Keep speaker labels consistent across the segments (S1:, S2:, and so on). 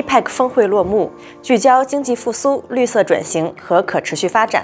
S1: APEC 峰会落幕，聚焦经济复苏、绿色转型和可持续发展。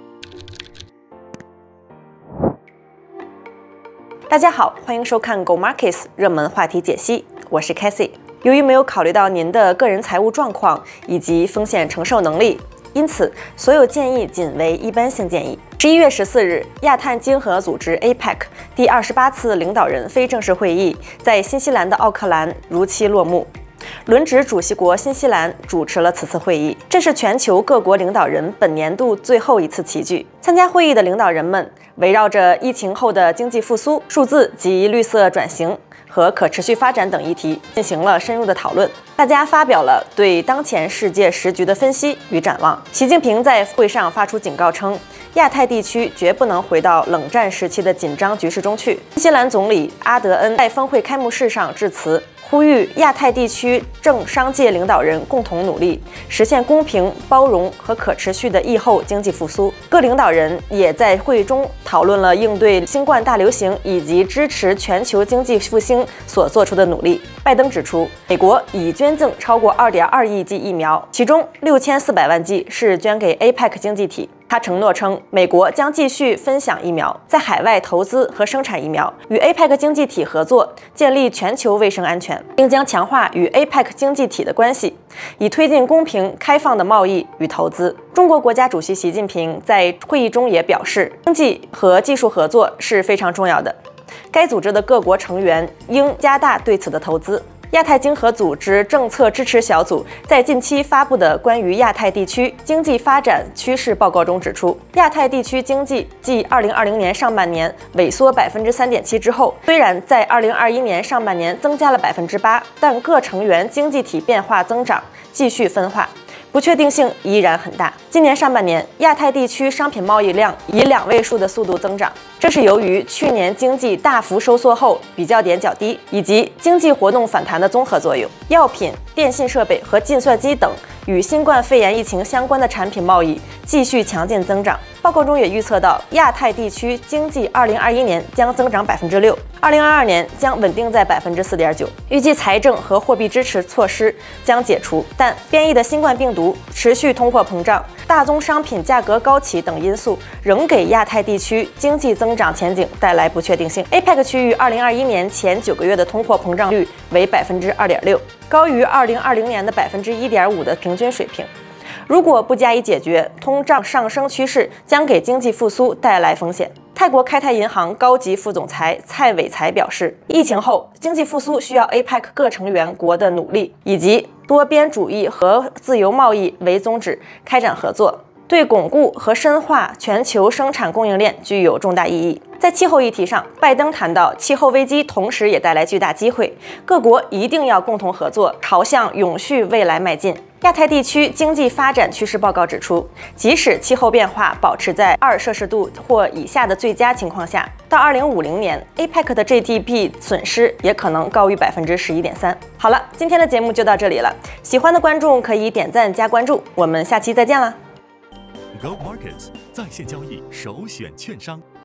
S1: 大家好，欢迎收看 Go Markets 热门话题解析，我是 Cassie。由于没有考虑到您的个人财务状况以及风险承受能力，因此所有建议仅为一般性建议。11月14日，亚太经合组织 APEC 第28次领导人非正式会议在新西兰的奥克兰如期落幕。轮值主席国新西兰主持了此次会议，这是全球各国领导人本年度最后一次齐聚。参加会议的领导人们围绕着疫情后的经济复苏、数字及绿色转型和可持续发展等议题进行了深入的讨论。大家发表了对当前世界时局的分析与展望。习近平在会上发出警告称，亚太地区绝不能回到冷战时期的紧张局势中去。新西兰总理阿德恩在峰会开幕式上致辞，呼吁亚太地区政商界领导人共同努力，实现公平、包容和可持续的疫后经济复苏。各领导人也在会中讨论了应对新冠大流行以及支持全球经济复兴所做出的努力。拜登指出，美国已捐赠超过2.2亿剂疫苗，其中6400万剂是捐给 APEC 经济体。他承诺称，美国将继续分享疫苗，在海外投资和生产疫苗，与 APEC 经济体合作，建立全球卫生安全，并将强化与 APEC 经济体的关系，以推进公平开放的贸易与投资。中国国家主席习近平在会议中也表示，经济和技术合作是非常重要的，该组织的各国成员应加大对此的投资。亚太经合组织政策支持小组在近期发布的关于亚太地区经济发展趋势报告中指出，亚太地区经济继2020年上半年萎缩3.7%之后，虽然在2021年上半年增加了8%，但各成员经济体变化增长继续分化，不确定性依然很大。今年上半年，亚太地区商品贸易量以2位数的速度增长，这是由于去年经济大幅收缩后比较点较低，以及经济活动反弹的综合作用。药品、电信设备和计算机等与新冠肺炎疫情相关的产品贸易继续强劲增长。报告中也预测到，亚太地区经济2021年将增长6%，2022年将稳定在4.9%。预计财政和货币支持措施将解除，但变异的新冠病毒、持续通货膨胀、大宗商品价格高企等因素仍给亚太地区经济增长前景带来不确定性。APEC 区域2021年前9个月的通货膨胀率为2.6%，高于2020年的1.5%的平均水平。如果不加以解决，通胀上升趋势将给经济复苏带来风险。泰国开泰银行高级副总裁蔡伟才表示，疫情后经济复苏需要 APEC 各成员国的努力，以及多边主义和自由贸易为宗旨开展合作，对巩固和深化全球生产供应链具有重大意义。在气候议题上，拜登谈到气候危机同时也带来巨大机会，各国一定要共同合作，朝向永续未来迈进。亚太地区经济发展趋势报告指出，即使气候变化保持在2摄氏度或以下的最佳情况下，到2050年 APEC 的 GDP 损失也可能高于11.3%。好了，今天的节目就到这里了，喜欢的观众可以点赞加关注，我们下期再见啦。
S2: Go Markets 在线交易首选券商。